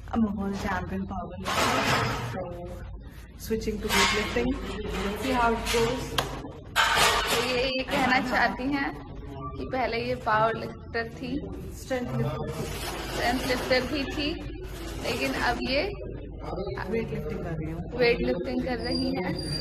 I'm a world champion powerlifter, so switching to weightlifting. We'll see how it goes. तो ये कहना चाहती हैं कि पहले ये पावर लिफ्टर थी, स्ट्रेंथ लिफ्टर भी थी, लेकिन अब ये वेट लिफ्टिंग कर रही हैं।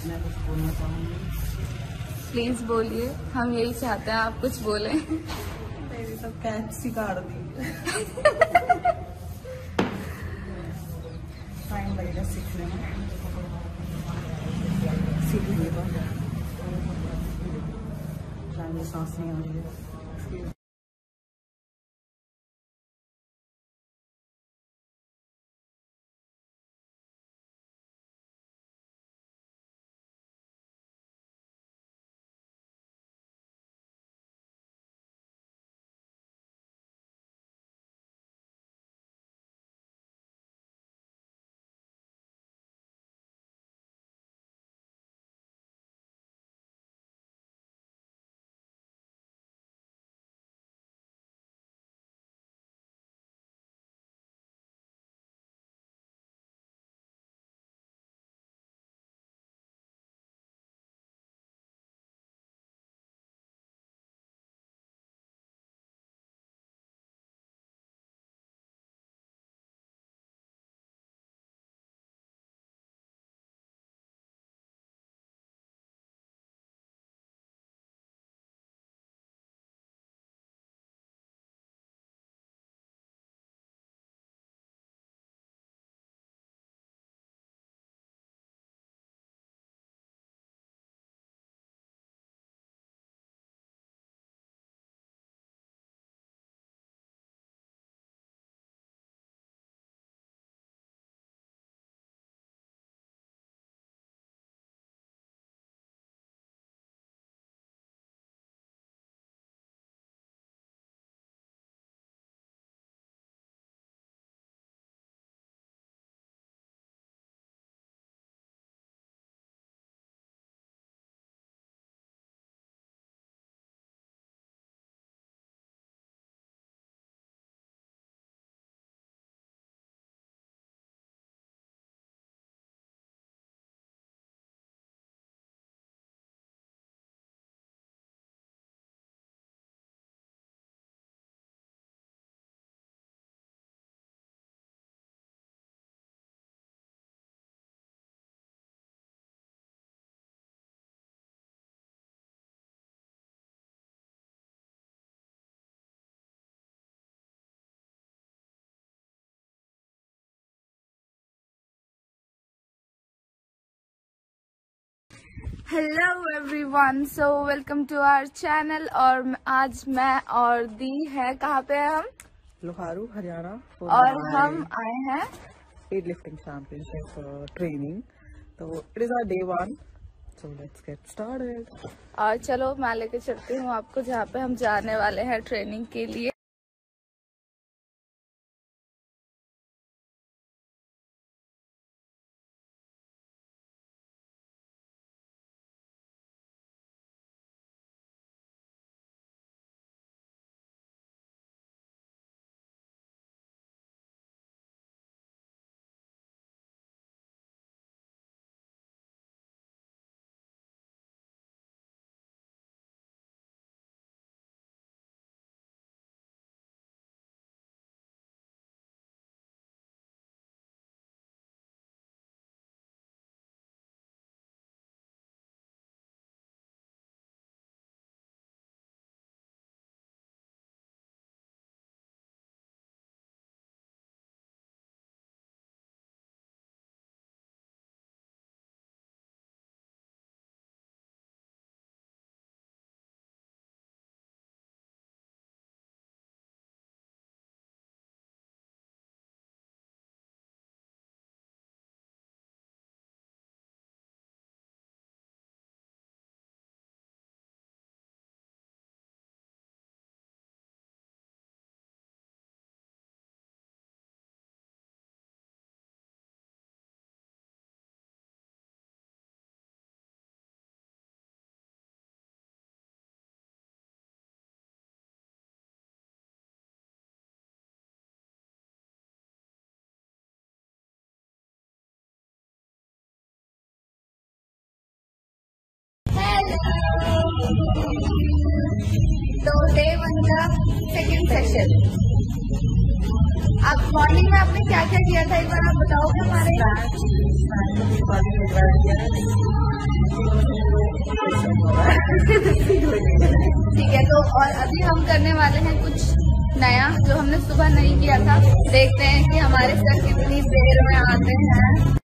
मैं कुछ बोलना चाहूँगी। प्लीज बोलिए, हम यही चाहते हैं आप कुछ बोलें। मेरी तो कैच सी काट दी। टाइम लगेगा सीखने में, सीख लीजिएगा। शायद में सांस नहीं आ रही है। Hello everyone, so welcome to our channel. और आज मैं और दी है, कहाँ पे है हम? लोहारू हरियाणा। और हम आए हैं वेट लिफ्टिंग चैंपियनशिप ट्रेनिंग। तो it is our day 1, so let's get started. और चलो मैं लेके चलती हूँ आपको जहाँ पे हम जाने वाले हैं ट्रेनिंग के लिए। तो डे 1 का सेकंड सेशन। आप मॉर्निंग में आपने क्या क्या किया था, एक बार आप बताओगे हमारे? ठीक है, तो और अभी हम करने वाले हैं कुछ नया जो हमने सुबह नहीं किया था। देखते हैं कि हमारे सर कितनी देर में आते हैं।